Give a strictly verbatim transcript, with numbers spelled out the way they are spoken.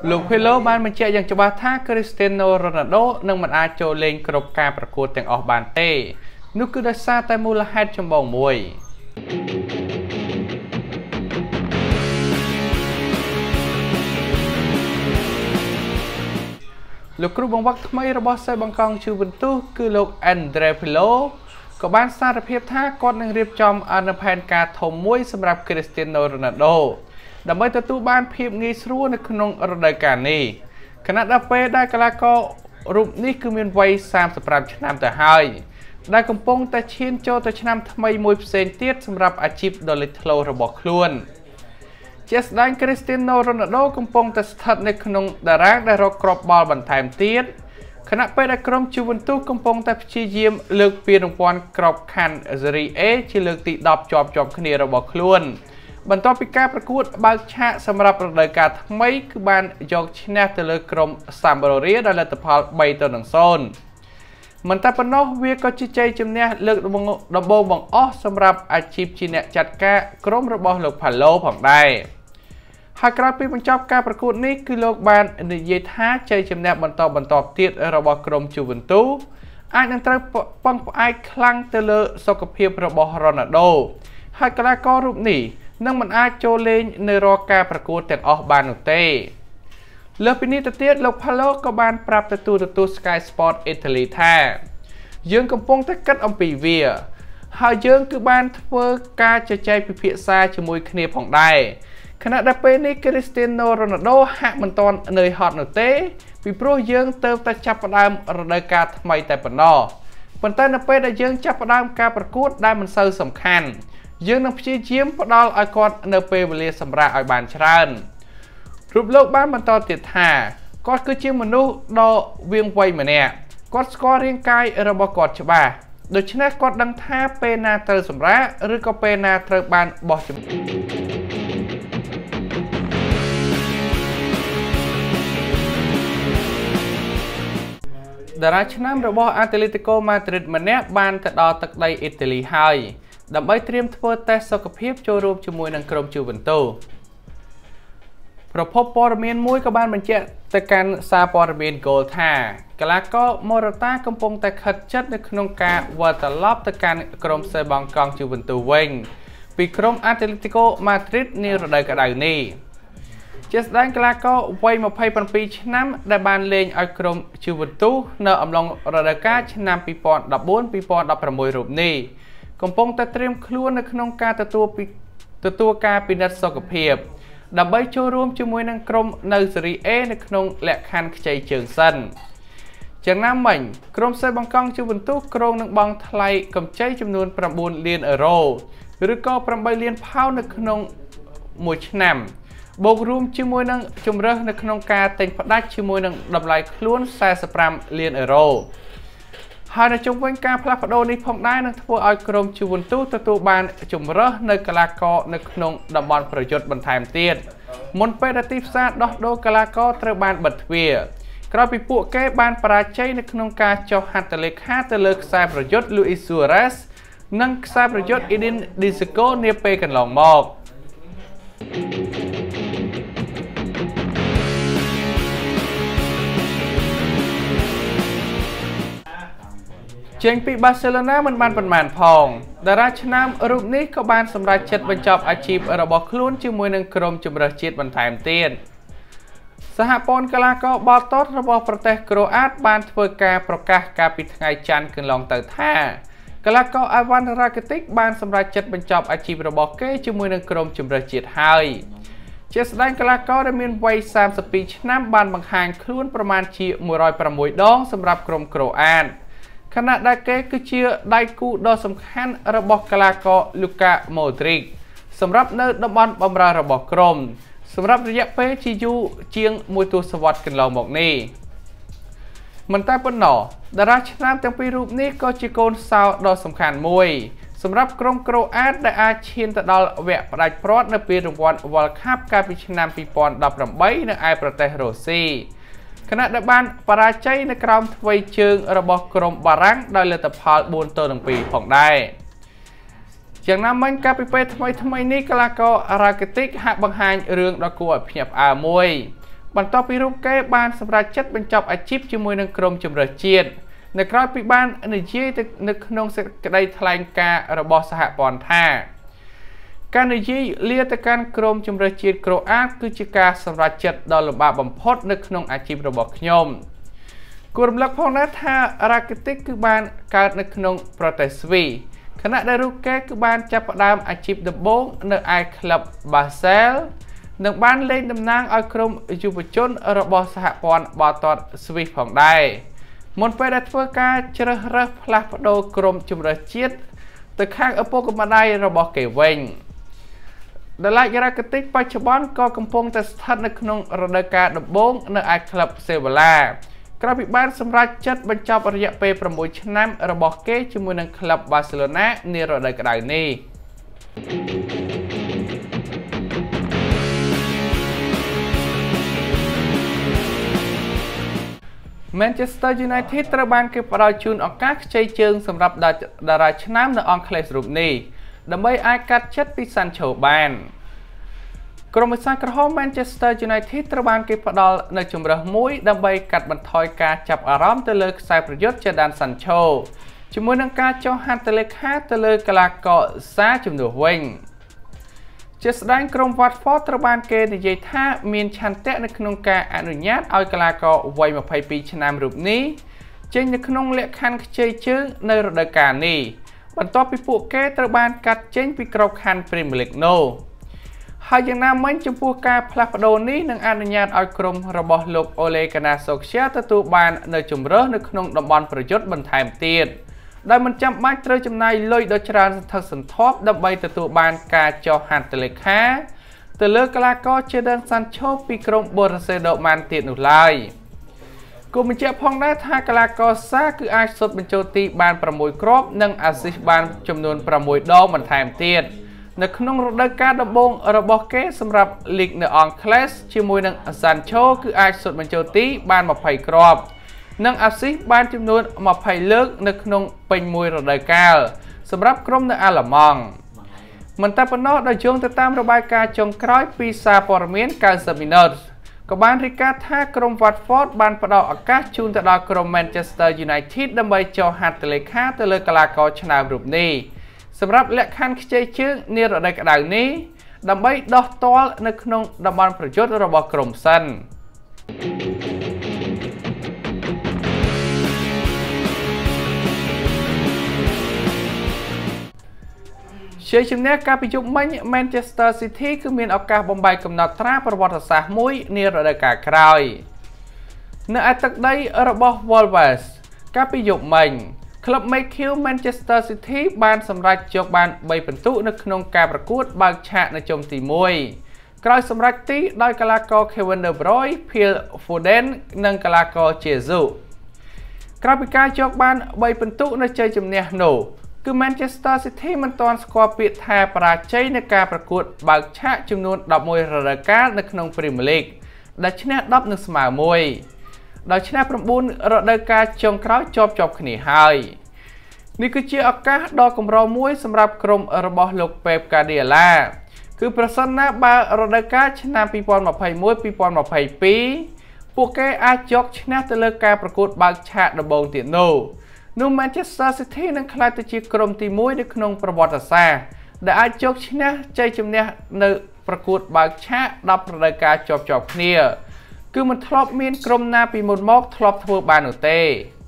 លោក Pirlo បានបញ្ជាក់យ៉ាងច្បាស់ថា Cristiano Ronaldo នឹងមិនអាចចូលលេងគ្រប់ការប្រកួតទាំងអស់បានទេនោះគឺដោយសារតែមូលហេតុចម្បងមួយលោកគ្រូបង្វឹកថ្មីរបស់សិស្សបង្កង Juventus គឺលោក Pirlo ក៏បានសារភាពថាគាត់នឹងរៀបចំអនុផែនការធំមួយសម្រាប់ Cristiano Ronaldo ដើម្បីទទួលបានភាពងាយស្រួលនៅក្នុងរដូវកាលនេះខណៈដែលពេលដែលកីឡាកររូបនេះគឺមានវ័យសាមសិបប្រាំឆ្នាំទៅហើយដែលកំពុងតែឈានចូលទៅឆ្នាំថ្មីមួយផ្សេងទៀតសម្រាប់អាជីពដ៏លេចធ្លោរបស់ខ្លួនជាស្ដែង Cristiano Ronaldo កំពុងតែស្ថិតនៅក្នុងតារាងដែលរកគ្រាប់បាល់បន្ថែមទៀតខណៈពេលដែលក្រុម Juventus កំពុងតែព្យាយាមលើកពានរង្វាន់ក្របខ័ណ្ឌ Serie A ជាលើកទីដប់ជាប់ជាប់គ្នារបស់ខ្លួនបន្ទាប់ពីការប្រកួតបើកឆាកសម្រាប់រដូវកាលថ្មីគឺបានយកឈ្នះទៅលើក្រុម Sampdoria ដោយលទ្ធផលបីទៅនឹងศูนย์មិនតែប៉ុណ្ណោះវាក៏ជាជ័យជំនះលើកដំបូងបង្អស់សម្រាប់អាជីពជាអ្នកចាត់ការក្រុមរបស់លោក Pirlo ផងដែរហើយក្រោយពីបញ្ចប់ការប្រកួតនេះគឺលោកបាននិយាយថាជ័យជំនះបន្តបន្តទៀតរបស់ក្រុម Juventus អាចនឹងត្រូវពឹងផ្អែកខ្លាំងទៅលើសុខភាពរបស់ Ronaldo ហើយកីឡាកររូបនេះនឹងមិនអាចចូលលេងនៅរាល់ការប្រកួតទាំងអស់បាននោះទេលើសពីនេះទៅទៀតលោក Pirlo ក៏បានប្រាប់ទៅទូរទស្សន៍ Sky Sport Italy ថាយើងកំពុងតែគិតអំពីវាហើយយើងគឺបានធ្វើការជជែកពិភាក្សាជាមួយគ្នាផងដែរខណៈដែលពេលនេះ Cristiano Ronaldo ហាក់មិនទាន់នឿយហត់នោះទេពីព្រោះយើងទៅតែចាប់ផ្ដើមរដូវកាលថ្មីតែប៉ុណ្ណោះប៉ុន្តែនៅពេលដែលយើងចាប់ផ្ដើមការប្រកួតដែលមិនសូវសំខាន់យើងនឹងព្យាយាមផ្ដល់ឲ្យគាត់នៅពេលវេលាសម្រាប់ឲ្យបានច្រើនរូបលោកបានបន្តទៀតថាគាត់គឺជាមនុស្សដ៏វាងវៃម្នាក់គាត់ស្គាល់រាងកាយរបស់គាត់ច្បាស់ដូច្នេះគាត់ដឹងថាពេលណាត្រូវសម្រាកឬក៏ពេលណាត្រូវបានបោះជំតារាឆ្នាំរបស់ Atletico Madrid ម្នាក់បានទៅដល់ទឹកដីអ៊ីតាលីហើយដើម្បីត្រៀមធ្វើតេស្តសុខភាពចូលរួមជាមួយនឹងក្រុម Juventus ប្រភពព័ត៌មានមួយក៏បានបញ្ជាក់ទៅកាន់សារព័ត៌មាន Goal ថាកីឡាករ Morata កំពុងតែខិតជិតនៅក្នុងការវិលត្រឡប់ទៅកាន់ក្រុមសេបង់កង់ Juventus វិញពីក្រុម Atletico Madrid នារដូវក្តៅនេះជាស្ដែងកីឡាករវ័យម្ភៃប្រាំពីរឆ្នាំដែលបានលេងឲ្យក្រុម Juventus នៅអំឡុងរដូវកាលឆ្នាំពីរពាន់ដប់បួន ពីរពាន់ដប់ប្រាំមួយរូបនេះកំពុងតែត្រៀមខ្លួននៅក្នុងការទទួលពីទទួលការពិនិត្យសុខភាពដើម្បីចូលរួមជាមួយនឹងក្រុមនៅ Serie A នៅក្នុងលក្ខខណ្ឌខ្ចីជើងសិនយ៉ាងណាមិញក្រុមសេបង្គង់ Juventus ក្រុងនឹងបង់ថ្លៃកម្ចីចំនួនប្រាំបួនលានអឺរ៉ូឬក៏ប្រាំបីលានផោននៅក្នុងមួយឆ្នាំបូករួមជាមួយនឹងជំរើសនៅក្នុងការទិញផ្ដាច់ជាមួយនឹងតម្លៃខ្លួនសែសិបប្រាំលានអឺរ៉ូហើយនៅជុំវិញការផ្លាស់ប្ដូរនេះផងដែរនឹងធ្វើឲ្យក្រុម Juventus ទទួលបានជំរើសនៅកីឡាករនៅក្នុងតំបន់ប្រយុទ្ធបន្ថែមទៀតមុនពេលដែលទីផ្សារដោះដូរកីឡាករត្រូវបានបិទទ្វារក្រោយពីពួកគេបានបរាជ័យនៅក្នុងការចុះហត្ថលេខាទៅលើខ្សែប្រយុទ្ធ Luis Suarez និងខ្សែប្រយុទ្ធ Edin Dzeko នាពេលកន្លងមកចេញពី Barcelona មិនបានប៉ុន្មានផងតារាឆ្នាំរូបនេះក៏បានសម្រេចចិត្តបញ្ចប់អាជីពរបស់ខ្លួនជាមួយនឹងក្រុមជម្រើសជាតិបន្ថែមទៀតសហព័ន្ធកីឡាករបោះតតរបស់ប្រទេសក្រូអាតបានធ្វើការប្រកាសកាលពីថ្ងៃច័ន្ទកន្លងទៅថាកីឡាករ Ivan Rakitic បានសម្រេចចិត្តបញ្ចប់អាជីពរបស់គេជាមួយនឹងក្រុមជម្រើសជាតិហើយជាស្ដែងកីឡាករដែលមានវ័យសាមសិបពីរឆ្នាំបានបង្ហាញខ្លួនប្រមាណជាមួយរយប្រាំមួយដងសម្រាប់ក្រុមក្រូអាតខណៈដែលគេគឺជាដៃគូដ៏សំខាន់របស់កីឡាករ Luka Modric សម្រាប់នៅតំបន់បម្រើរបស់ក្រុមសម្រាប់រយៈពេលជាយូរជាងមួយទសវត្សរ៍កន្លងមកនេះមិនតែប៉ុណ្ណោះតារាឆ្នាំទាំងពីររូបនេះក៏ជាកូនសោដ៏សំខាន់មួយសម្រាប់ក្រុមក្រូអាតដែលអាចឈានទៅដល់វគ្គផ្ដាច់ព្រាត់នៅពេលរង្វាន់ World Cup កាលពីឆ្នាំពីរពាន់ដប់ប្រាំបីនៅឯប្រទេសរុស្ស៊ីខណៈដែលបានបរាជ័យនៅក្រោមទ្វេជើងរបស់ក្រុមបារាំងដោយលទ្ធផលបួនទៅនឹងពីរផងដែរយ៉ាងណាមិញកាលពីពេលថ្មីថ្មីនេះកីឡាករ Rakitic ហាក់បង្ហាញរឿងដ៏គួរឲ្យភ្ញាក់ផ្អើលមួយបន្ទាប់ពីរូបគេបានសម្រេចចិត្តបញ្ចប់អាជីពជាមួយនឹងក្រុមជម្រើសជាតិនៅក្រៅពីបាននិយាយទៅនៅក្នុងសេចក្តីថ្លែងការណ៍របស់សហព័ន្ធថាការនិយាយលាទៅកាន់ក្រុមជម្រើសជាតិក្រូអាតគឺជាការសម្រេចចិត្តដ៏លំបាកបំផុតនៅក្នុងអាជីពរបស់ខ្ញុំគួររំលឹកផងដែរថារ៉ាគីតិកគឺបានកើតនៅក្នុងប្រទេសស្វីខណៈដែលរូបគេគឺបានចាប់ផ្ដើមអាជីពដំបូងនៅឯក្លឹបបាសែលនិងបានលេងតំណាងឲ្យក្រុមយុវជនរបស់សហព័ន្ធបាល់ទាត់ស្វីសផងដែរមុនពេលដែលធ្វើការជ្រើសរើសផ្លាស់ប្ដូរក្រុមជម្រើសជាតិទៅខាងឪពុកម្ដាយរបស់គេវិញដែលឡាយរ៉ាគីតិកបច្ចុប្បន្នក៏កំពុងតែស្ថិតនៅក្នុងរដូវកាលដំបូងនៅឯក្លឹបសេវ៉ាឡាក្រោយពីបានសម្រេចចិត្តបញ្ចប់រយៈពេលប្រាំមួយឆ្នាំរបស់គេជាមួយនឹងក្លឹបបាសេឡូណានារដូវក្តៅនេះ Manchester United ត្រូវបានគេផ្ដល់ជូនឱកាសខ្ចីជើងសម្រាប់តារាឆ្នាំនៅអង់គ្លេសរូបនេះដើម្បីអាចកាត់ចិត្តពី Sancho បានក្រុមឧស្សាហកម្ម Manchester United ត្រូវបានគេផ្ដល់នៅជម្រើសមួយដើម្បីកាត់បន្ថយការចាប់អារម្មណ៍ទៅលើខ្សែប្រយុទ្ធ Jadon Sancho ជាមួយនឹងការចុះហត្ថលេខាទៅលើកីឡាករសារជំនួសវិញជាស្ដែងក្រុម Watford ត្រូវបានគេនិយាយថាមានឆន្ទៈនៅក្នុងការអនុញ្ញាតឲ្យកីឡាករវ័យម្ភៃពីរឆ្នាំរូបនេះចេញនៅក្នុងលក្ខខណ្ឌខ្ចីជើងនៅរដូវកាលនេះបន្ទាប់ពីពួកគេត្រូវបានកាត់ចេញពីក្របខ័ណ្ឌ Premier League នោះហើយយ៉ាងណាមិញចំពោះការផ្លាស់ប្ដូរនេះនឹងអនុញ្ញាតឲ្យក្រុមរបស់លោក Ole Gunnar Solskjaer ទទួលបាននៅជម្រើសនៅក្នុងតំបន់ប្រយុទ្ធបន្ថែមទៀតដោយមិនចាំបាច់ត្រូវចំណាយលុយដ៏ច្រើនសន្ធឹកសន្ធាប់ដើម្បីទទួលបានការចុះហត្ថលេខាទៅលើកីឡាករ Jadon Sancho ពីក្រុម Borussia Dortmund ទៀតនោះឡើយគូបញ្ជាក់ផងដែរថាកីឡាករសាគឺអាចសុទ្ធបញ្ចូលទីបានប្រាំមួយគ្រាប់និង assist បានចំនួនប្រាំមួយដងបន្ថែមទៀតនៅក្នុងរដូវកាលដំបូងរបស់គេសម្រាប់លីកនៅអង់គ្លេសជាមួយនឹង Sancho គឺអាចសុទ្ធបញ្ចូលទីបានម្ភៃគ្រាប់និង assist បានចំនួនម្ភៃលើកនៅក្នុងពេញមួយរដូវកាលសម្រាប់ក្រុមនៅអាល្លឺម៉ង់មិនតែប៉ុណ្ណោះដោយយោងទៅតាមរបាយការណ៍ចុងក្រោយពីសារព័ត៌មានninety minutesក៏បានរាយការណ៍ថាក្រុម Watford បានផ្ដល់ឱកាសជូនទៅដល់ក្រុម Manchester United ដើម្បីចុះហត្ថលេខាទៅលើកីឡាករឆ្នើមរូបនេះសម្រាប់លក្ខខណ្ឌខ្ចីជើងនារដូវក្តៅនេះដើម្បីដោះទាល់នៅក្នុងតំបន់ប្រយុទ្ធរបស់ក្រុមសិនជ័យជំនះការពីយប់មិញ Manchester City គឺមានឱកាសបំបែកកំណត់ត្រាប្រវត្តិសាស្ត្រមួយនារដូវកាលក្រោយនៅឯទឹកដីរបស់ Wolves ការពីយប់មិញក្លឹប មេឃីវ Manchester City បានសម្រេចយកបានបីពិន្ទុនៅក្នុងការប្រកួតបើកឆាកនៅជុំទីមួយក្រោយសម្រេចទីដោយកីឡាករ Kevin De Bruyne, Phil Foden និងកីឡាករ Jesus ក្រោយពីការយកបានបីពិន្ទុនៅជ័យជំនះនោះគឺ Manchester City មិនទាន់ស្គាល់ពាក្យថាបរាជ័យនៅការប្រកួតបើកឆាកចំនួនដប់មួយរដូវកាលនៅក្នុង Premier League ដែលឈ្នះដប់និងស្មើមួយដោយឈ្នះប្រាំបួនរដូវកាលចុងក្រោយជាប់ជាប់គ្នាហើយនេះគឺជាឱកាសដ៏កម្រមួយសម្រាប់ក្រុមរបស់លោក Pep Guardiola គឺប្រសិនណាបើរដូវកាលឆ្នាំពីរពាន់ម្ភៃមួយពីរពាន់ម្ភៃពីរពួកគេអាចយកឈ្នះទៅលើការប្រកួតបើកឆាកដំបូងទៀតនោះនោះ Manchester City នឹងក្លាយទៅជាក្រុមទីមួយនៅក្នុងប្រវត្តិសាស្ត្រដែលអាចយកឈ្នះជ័យជំនះនៅប្រកួតបើកឆាកដប់រដូវកាលជាប់ជាប់គ្នាគឺមិនធ្លាប់មានក្រុមណាពីមុនមកធ្លាប់ធ្វើបាននោះទេ